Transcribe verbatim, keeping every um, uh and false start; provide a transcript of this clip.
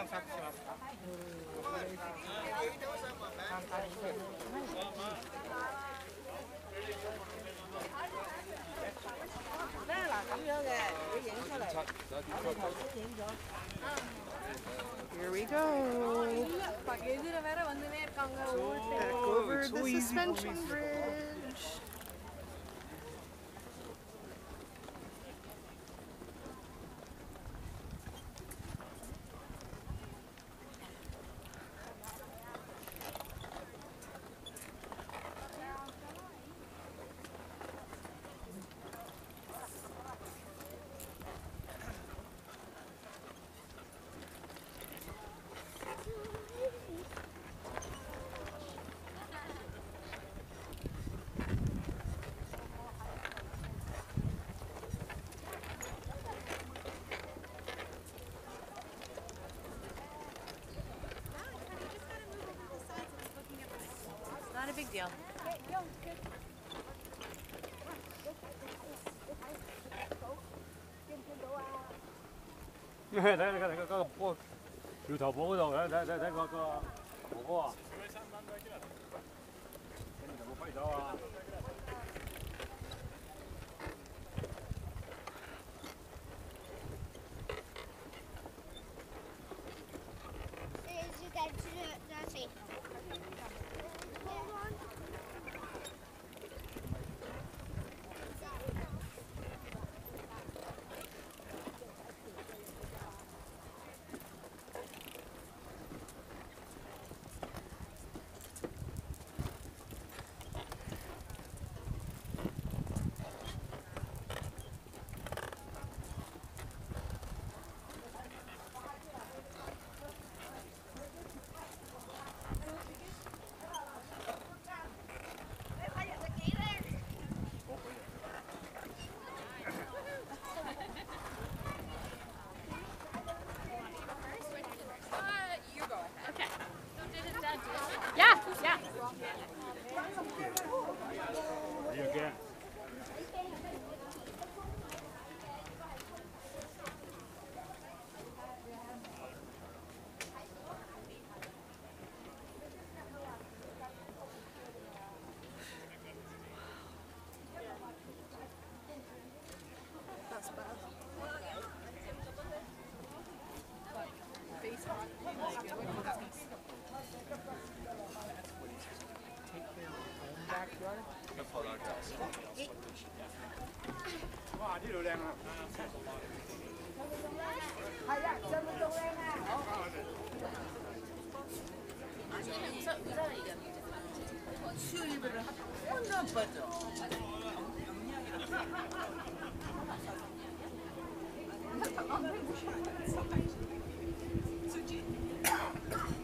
Here we go. Back over the suspension bridge. Not a big deal. 睇睇睇睇嗰個橋頭堡嗰度，睇睇睇睇嗰個哥哥啊！跟住有冇揮手啊？ Yeah, yeah. Are you again? That's bad. Wow, 呢度靚啊！ 係啊，上面仲靚啊！ 수입을 혼자 빠져. 수지.